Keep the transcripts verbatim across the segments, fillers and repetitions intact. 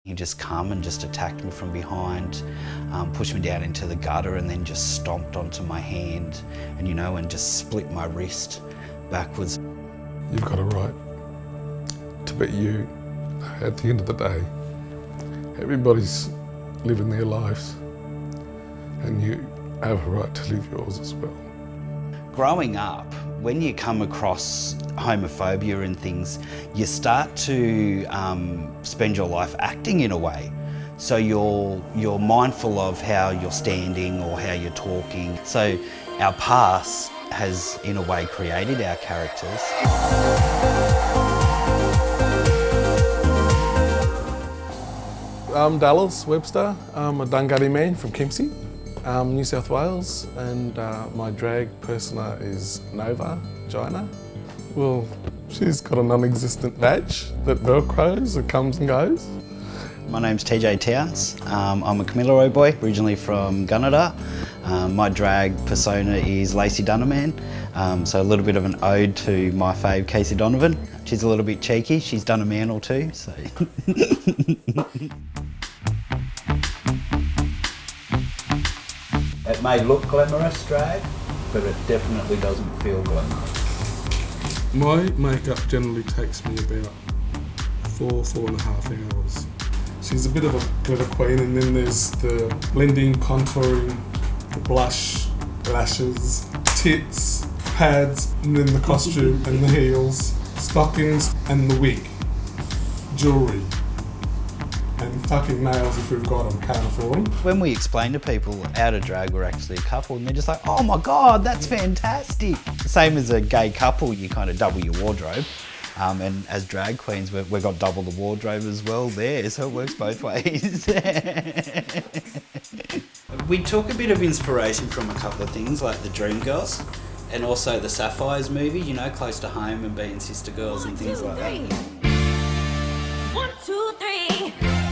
He just come and just attacked me from behind, um, pushed me down into the gutter and then just stomped onto my hand and, you know, and just split my wrist backwards. You've got a right to be you. At the end of the day, everybody's living their lives and you have a right to live yours as well. Growing up, when you come across homophobia and things, you start to um, spend your life acting in a way. So you're, you're mindful of how you're standing or how you're talking. So our past has, in a way, created our characters. I'm Dallas Webster. I'm a Dunghutti man from Kempsey, um, New South Wales, and uh, my drag persona is Nova Gina. Well, she's got a non-existent badge that velcros and comes and goes. My name's T J Towns. Um, I'm a Kamilaroi boy, originally from Gunnedah. Um, my drag persona is Lacey Dunnerman, um, so a little bit of an ode to my fave Casey Donovan. She's a little bit cheeky, she's done a man or two, so. It may look glamorous, drag, but it definitely doesn't feel glamorous. My makeup generally takes me about four, four and a half hours. She's a bit of a glitter queen, and then there's the blending, contouring, the blush, lashes, tits, pads, and then the costume and the heels, stockings and the wig, jewellery, and fucking nails if we've got them, can't afford them. When we explain to people out of drag we're actually a couple, and they're just like, oh my god, that's fantastic. Same as a gay couple, you kind of double your wardrobe. Um, and as drag queens, we've, we've got double the wardrobe as well there, so it works both ways. We took a bit of inspiration from a couple of things like the Dream Girls and also the Sapphires movie, you know, Close to Home and being sister girls and things like that. One, two, three.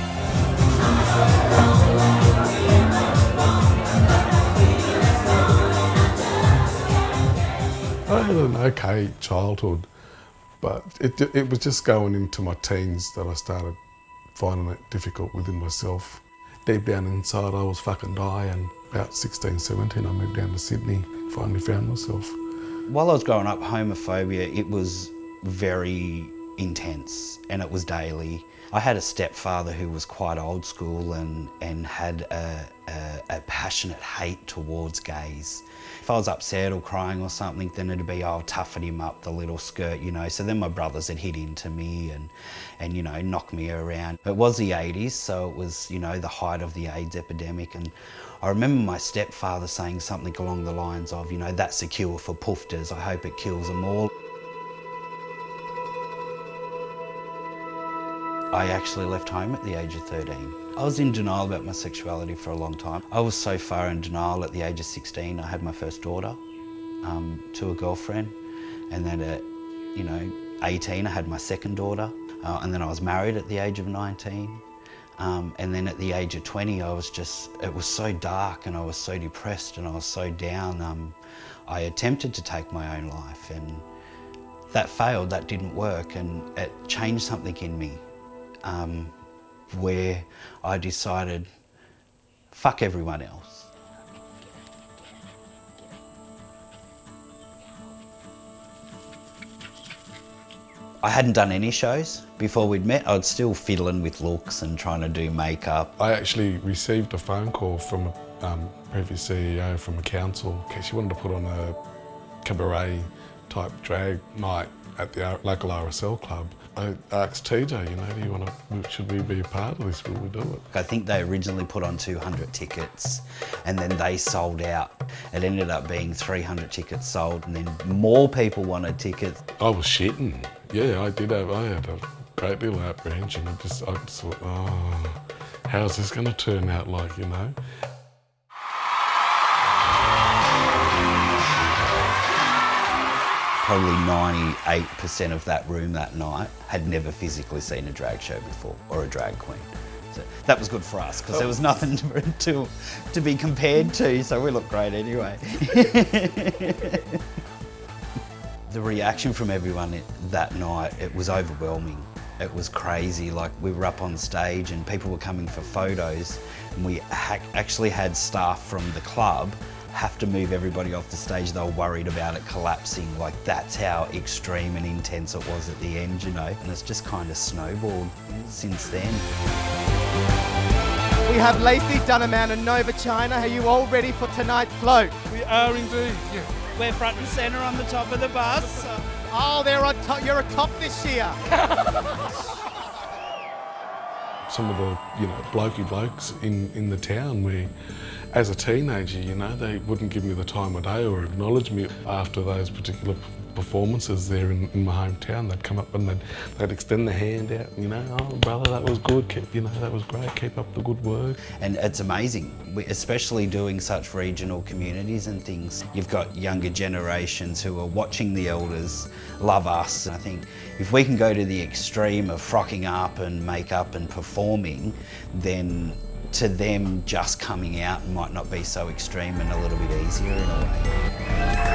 I had an okay childhood, but it, it was just going into my teens that I started finding it difficult within myself. Deep down inside I was fucking dying. About sixteen, seventeen I moved down to Sydney, finally found myself. While I was growing up, homophobia, it was very intense and it was daily. I had a stepfather who was quite old school and, and had a, a, a passionate hate towards gays. If I was upset or crying or something, then it'd be, oh, toughen him up, the little skirt, you know. So then my brothers would hit into me and, and, you know, knock me around. It was the eighties, so it was, you know, the height of the AIDS epidemic. And I remember my stepfather saying something along the lines of, you know, that's a cure for poofters, I hope it kills them all. I actually left home at the age of thirteen. I was in denial about my sexuality for a long time. I was so far in denial at the age of sixteen, I had my first daughter um, to a girlfriend. And then at, you know, eighteen, I had my second daughter. Uh, and then I was married at the age of nineteen. Um, and then at the age of twenty, I was just, it was so dark and I was so depressed and I was so down. Um, I attempted to take my own life and that failed, that didn't work, and it changed something in me. Um, where I decided, fuck everyone else. I hadn't done any shows before we'd met. I was still fiddling with looks and trying to do makeup. I actually received a phone call from a um, previous C E O from a council. She wanted to put on a cabaret type drag night at the local R S L club. I asked T J, you know, do you want to, should we be a part of this? Will we do it? I think they originally put on two hundred tickets and then they sold out. It ended up being three hundred tickets sold and then more people wanted tickets. I was shitting. Yeah, I did have, I had a great deal of apprehension. I just, I just thought, oh, how's this going to turn out like, you know? Probably ninety-eight percent of that room that night had never physically seen a drag show before or a drag queen. So that was good for us because there was nothing to, to, to be compared to, so we looked great anyway. The reaction from everyone that night, it was overwhelming. It was crazy. Like, we were up on stage and people were coming for photos, and we ha actually had staff from the club have to move everybody off the stage. They were worried about it collapsing. Like, that's how extreme and intense it was at the end, you know. And it's just kind of snowballed since then. We have Lacey Dunham and Nova China. Are you all ready for tonight's float? We are indeed, yeah. We're front and centre on the top of the bus. Oh, they're on top. You're atop this year. Some of the, you know, blokey blokes in, in the town, we, as a teenager, you know, they wouldn't give me the time of day or acknowledge me after those particular performances there in, in my hometown. They'd come up and they'd, they'd extend the hand out, you know, oh brother, that was good, keep, you know, that was great, keep up the good work. And it's amazing, we, especially doing such regional communities and things. You've got younger generations who are watching the elders love us. I think if we can go to the extreme of frocking up and makeup and performing, then to them just coming out might not be so extreme and a little bit easier in a way.